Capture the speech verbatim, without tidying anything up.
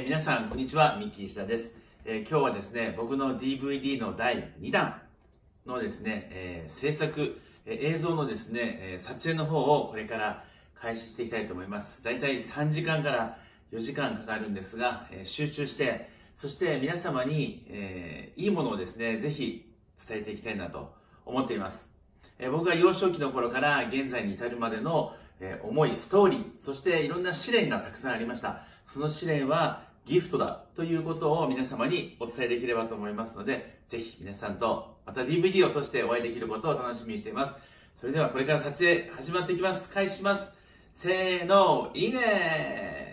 皆さん、こんにちは。ミッキー石田です。えー、今日はですね、僕の ディーブイディー のだいにだんのですね、えー、制作、えー、映像のですね、えー、撮影の方をこれから開始していきたいと思います。だいたいさんじかんからよじかんかかるんですが、えー、集中して、そして皆様に、えー、いいものをですね、ぜひ伝えていきたいなと思っています。えー、僕が幼少期の頃から現在に至るまでのえー、思い、ストーリー、そしていろんな試練がたくさんありました。その試練はギフトだということを皆様にお伝えできればと思いますので、ぜひ皆さんとまた ディーブイディー を通してお会いできることを楽しみにしています。それではこれから撮影始まっていきます。開始します。せーの、いいねー